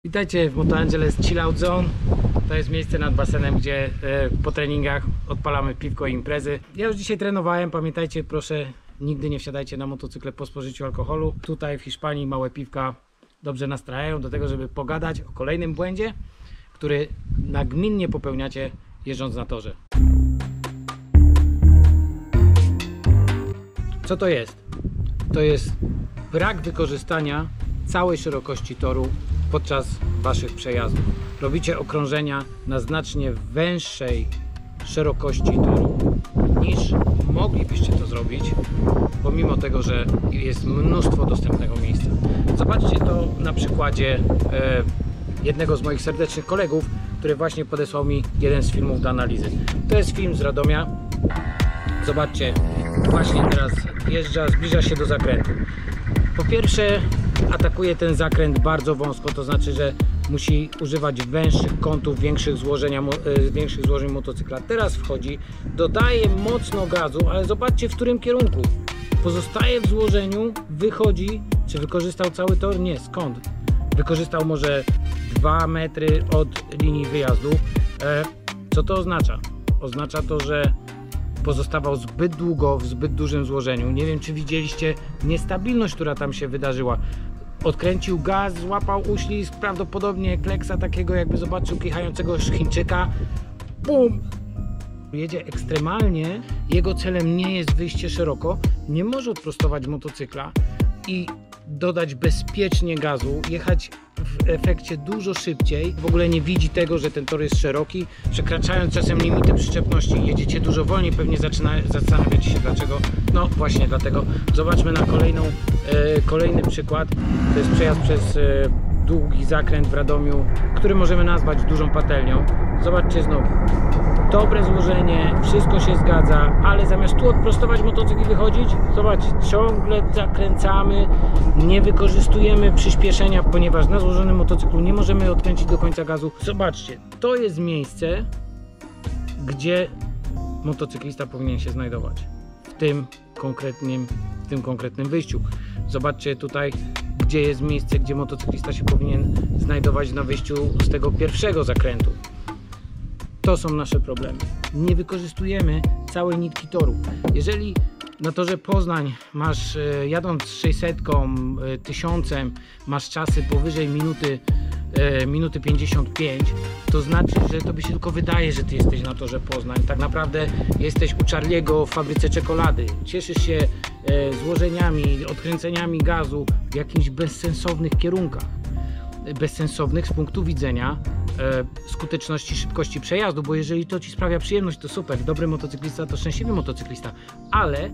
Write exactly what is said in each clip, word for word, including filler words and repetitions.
Witajcie w Moto Angeles Chill Out Zone. To jest miejsce nad basenem, gdzie e, po treningach odpalamy piwko i imprezy. Ja już dzisiaj trenowałem, pamiętajcie proszę, nigdy nie wsiadajcie na motocykle po spożyciu alkoholu. Tutaj w Hiszpanii małe piwka dobrze nastrajają do tego, żeby pogadać o kolejnym błędzie, który nagminnie popełniacie jeżdżąc na torze. Co to jest? To jest brak wykorzystania całej szerokości toru podczas waszych przejazdów. Robicie okrążenia na znacznie węższej szerokości toru niż moglibyście to zrobić, pomimo tego, że jest mnóstwo dostępnego miejsca. Zobaczcie to na przykładzie e, jednego z moich serdecznych kolegów, który właśnie podesłał mi jeden z filmów do analizy. To jest film z Radomia. Zobaczcie, właśnie teraz wjeżdża, zbliża się do zakrętu. Po pierwsze, atakuje ten zakręt bardzo wąsko, to znaczy, że musi używać węższych kątów, większych, złożenia, większych złożeń motocykla. Teraz wchodzi, dodaje mocno gazu, ale zobaczcie, w którym kierunku. Pozostaje w złożeniu, wychodzi. Czy wykorzystał cały tor? Nie. Skąd? Wykorzystał może dwa metry od linii wyjazdu. E, co to oznacza? Oznacza to, że pozostawał zbyt długo w zbyt dużym złożeniu. Nie wiem, czy widzieliście niestabilność, która tam się wydarzyła. Odkręcił gaz, złapał uślizg, prawdopodobnie kleksa takiego, jakby zobaczył kichającego Chińczyka. Bum! Jedzie ekstremalnie, jego celem nie jest wyjście szeroko, nie może odprostować motocykla i dodać bezpiecznie gazu, jechać w efekcie dużo szybciej. W ogóle nie widzi tego, że ten tor jest szeroki, przekraczając czasem limity przyczepności, jedziecie dużo wolniej, pewnie zaczyna, zastanawiacie się dlaczego. No właśnie dlatego. Zobaczmy na kolejną, e, kolejny przykład. To jest przejazd przez e, długi zakręt w Radomiu, który możemy nazwać dużą patelnią. Zobaczcie znowu. Dobre złożenie, wszystko się zgadza, ale zamiast tu odprostować motocykl i wychodzić, zobaczcie, ciągle zakręcamy, nie wykorzystujemy przyspieszenia, ponieważ na złożonym motocyklu nie możemy odkręcić do końca gazu. Zobaczcie, to jest miejsce, gdzie motocyklista powinien się znajdować, w tym konkretnym, w tym konkretnym wyjściu. Zobaczcie tutaj, gdzie jest miejsce, gdzie motocyklista się powinien znajdować na wyjściu z tego pierwszego zakrętu. To są nasze problemy. Nie wykorzystujemy całej nitki toru. Jeżeli na torze Poznań masz, jadąc sześćsetką, tysiącem, masz czasy powyżej minuty, minuty pięćdziesiąt pięć, to znaczy, że to by się tylko wydaje, że ty jesteś na torze Poznań. Tak naprawdę jesteś u Charliego w fabryce czekolady. Cieszysz się złożeniami, odkręceniami gazu w jakichś bezsensownych kierunkach. Bezsensownych z punktu widzenia e, skuteczności, szybkości przejazdu, bo jeżeli to ci sprawia przyjemność, to super, dobry motocyklista to szczęśliwy motocyklista, ale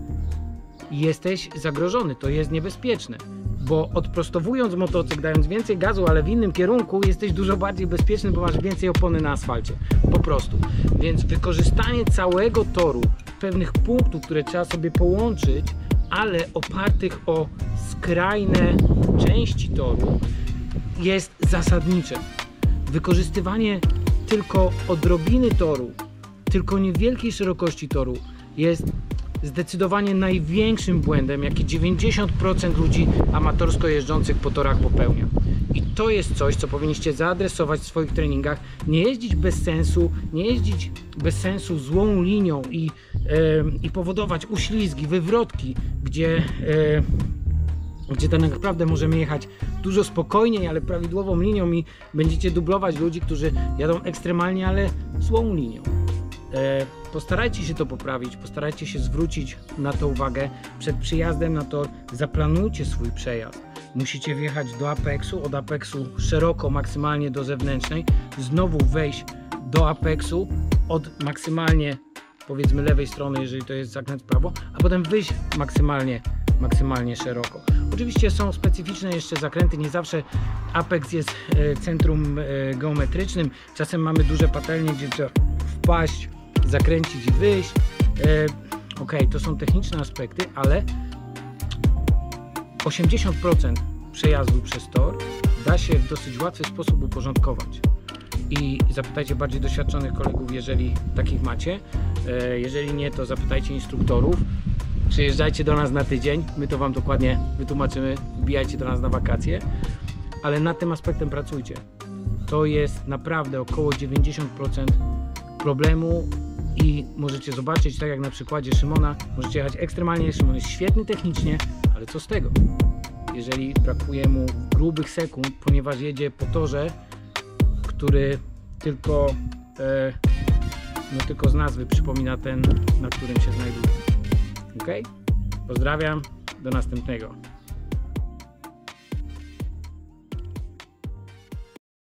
jesteś zagrożony, to jest niebezpieczne, bo odprostowując motocykl, dając więcej gazu, ale w innym kierunku, jesteś dużo bardziej bezpieczny, bo masz więcej opony na asfalcie, po prostu. Więc wykorzystanie całego toru, pewnych punktów, które trzeba sobie połączyć, ale opartych o skrajne części toru, jest zasadnicze. Wykorzystywanie tylko odrobiny toru, tylko niewielkiej szerokości toru jest zdecydowanie największym błędem, jaki dziewięćdziesiąt procent ludzi amatorsko jeżdżących po torach popełnia. I to jest coś, co powinniście zaadresować w swoich treningach. Nie jeździć bez sensu, nie jeździć bez sensu złą linią i, e, i powodować uślizgi, wywrotki, gdzie e, gdzie tak naprawdę możemy jechać dużo spokojniej, ale prawidłową linią i będziecie dublować ludzi, którzy jadą ekstremalnie, ale złą linią. E, postarajcie się to poprawić, postarajcie się zwrócić na to uwagę. Przed przyjazdem na tor zaplanujcie swój przejazd. Musicie wjechać do apeksu, od apeksu szeroko, maksymalnie do zewnętrznej, znowu wejść do apeksu od maksymalnie, powiedzmy, lewej strony, jeżeli to jest zakręt w prawo, a potem wyjść maksymalnie maksymalnie szeroko. Oczywiście są specyficzne jeszcze zakręty, nie zawsze apex jest e, centrum e, geometrycznym, czasem mamy duże patelnie, gdzie trzeba wpaść, zakręcić i wyjść. E, ok, to są techniczne aspekty, ale osiemdziesiąt procent przejazdu przez tor da się w dosyć łatwy sposób uporządkować. I zapytajcie bardziej doświadczonych kolegów, jeżeli takich macie. E, jeżeli nie, to zapytajcie instruktorów. Przyjeżdżajcie do nas na tydzień, my to wam dokładnie wytłumaczymy, wbijajcie do nas na wakacje, ale nad tym aspektem pracujcie. to jest naprawdę około dziewięćdziesiąt procent problemu i możecie zobaczyć, tak jak na przykładzie Szymona, możecie jechać ekstremalnie, Szymon jest świetny technicznie, ale co z tego, jeżeli brakuje mu grubych sekund, ponieważ jedzie po torze, który tylko, e, no tylko z nazwy przypomina ten, na którym się znajduje. Ok? Pozdrawiam, do następnego.